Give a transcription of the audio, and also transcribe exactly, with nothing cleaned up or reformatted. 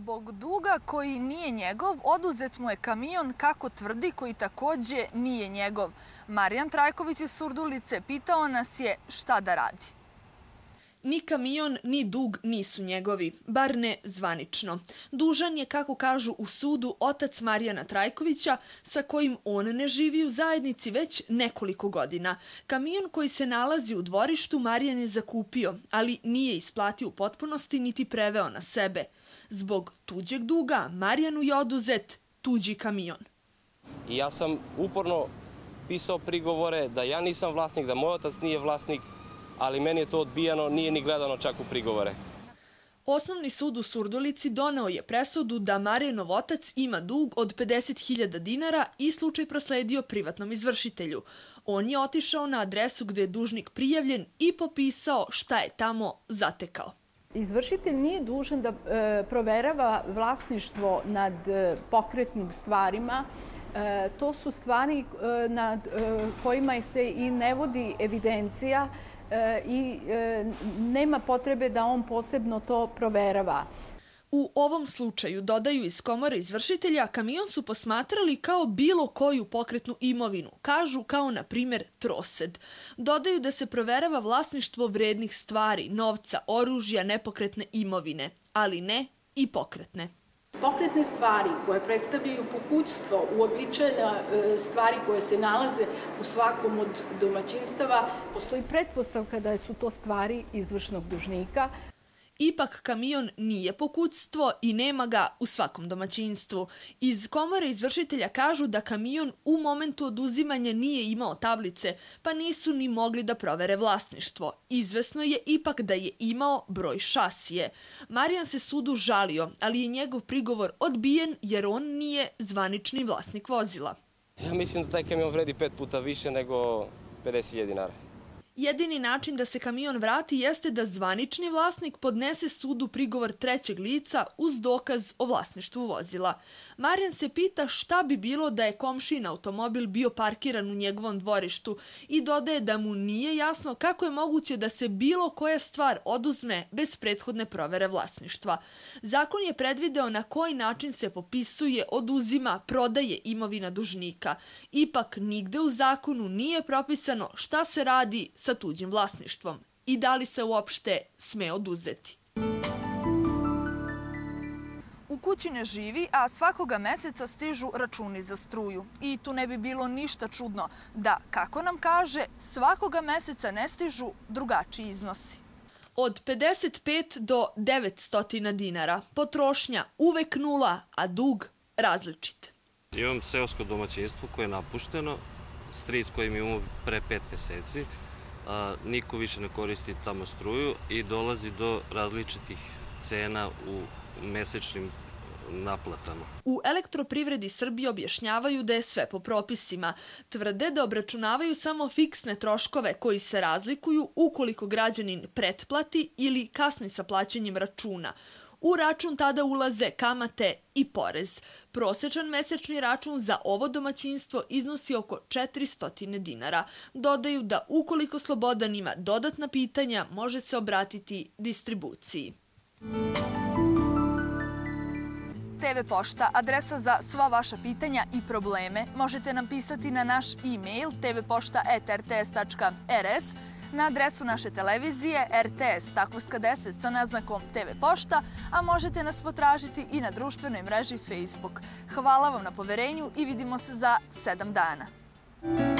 Zbog duga koji nije njegov, oduzet mu je kamion, kako tvrdi, koji takođe nije njegov. Marijan Trajković iz Surdulice pitao nas je šta da radi. Ni kamion, ni dug nisu njegovi, bar ne zvanično. Dužan je, kako kažu u sudu, otac Marijana Trajkovića, sa kojim on ne živi u zajednici već nekoliko godina. Kamion koji se nalazi u dvorištu Marijan je zakupio, ali nije isplatio u potpunosti niti preveo na sebe. Zbog tuđeg duga Marijanu je oduzet tuđi kamion. I ja sam uporno pisao prigovore da ja nisam vlasnik, da moj otac nije vlasnik, ali meni je to odbijano, nije ni gledano čak u prigovore. Osnovni sud u Surdulici doneo je presudu da Marijanov otac ima dug od pedeset hiljada dinara i slučaj prosledio privatnom izvršitelju. On je otišao na adresu gde je dužnik prijavljen i popisao šta je tamo zatekao. Izvršitelj nije dužan da proverava vlasništvo nad pokretnim stvarima. To su stvari nad kojima se i ne vodi evidencija i nema potrebe da on posebno to proverava. U ovom slučaju, dodaju iz Komore izvršitelja, kamion su posmatrali kao bilo koju pokretnu imovinu, kažu kao na primjer trosed. Dodaju da se proverava vlasništvo vrednih stvari, novca, oružja, nepokretne imovine, ali ne i pokretne. Pokretne stvari koje predstavljaju pokućstvo, uobičajene stvari koje se nalaze u svakom od domaćinstava, postoji pretpostavka da su to stvari izvršnog dužnika. Ipak kamion nije pokućstvo i nema ga u svakom domaćinstvu. Iz Komore izvršitelja kažu da kamion u momentu oduzimanja nije imao tablice, pa nisu ni mogli da provere vlasništvo. Izvesno je ipak da je imao broj šasije. Marijan se sudu žalio, ali je njegov prigovor odbijen jer on nije zvanični vlasnik vozila. Ja mislim da taj kamion vredi pet puta više nego pedeset hiljada dinara. Jedini način da se kamion vrati jeste da zvanični vlasnik podnese sudu prigovor trećeg lica uz dokaz o vlasništvu vozila. Marijan se pita šta bi bilo da je komšin automobil bio parkiran u njegovom dvorištu i dodaje da mu nije jasno kako je moguće da se bilo koja stvar oduzme bez prethodne provere vlasništva. Zakon je predvideo na koji način se popisuje, oduzima, prodaje imovina dužnika. Ipak nigde u zakonu nije propisano šta se radi sa tuđim vlasništvom i da li se uopšte sme oduzeti. U kući ne živi, a svakoga meseca stižu računi za struju. I tu ne bi bilo ništa čudno da, kako nam kaže, svakoga meseca ne stižu drugačiji iznosi. Od pedeset pet do devetsto dinara. Potrošnja uvek nula, a dug različit. Imam seosko domaćinstvo koje je napušteno, stric koji mi imamo pre pet meseci. Niko više ne koristi tamo struju i dolazi do različitih cena u mesečnim naplatama. U Elektroprivredi Srbije objašnjavaju da je sve po propisima. Tvrde da obračunavaju samo fiksne troškove koji se razlikuju ukoliko građanin pretplati ili kasni sa plaćanjem računa. U račun tada ulaze kamate i porez. Prosečan mesečni račun za ovo domaćinstvo iznosi oko četiristo dinara. Dodaju da ukoliko Slobodan ima dodatna pitanja, može se obratiti distribuciji. te ve Pošta, adresa za sva vaša pitanja i probleme. Možete nam pisati na naš e-mail te ve pošta et er te es tačka er es, na adresu naše televizije er te es Takovska deset sa naznakom te ve Pošta, a možete nas potražiti i na društvenoj mreži Facebook. Hvala vam na poverenju i vidimo se za sedam dana.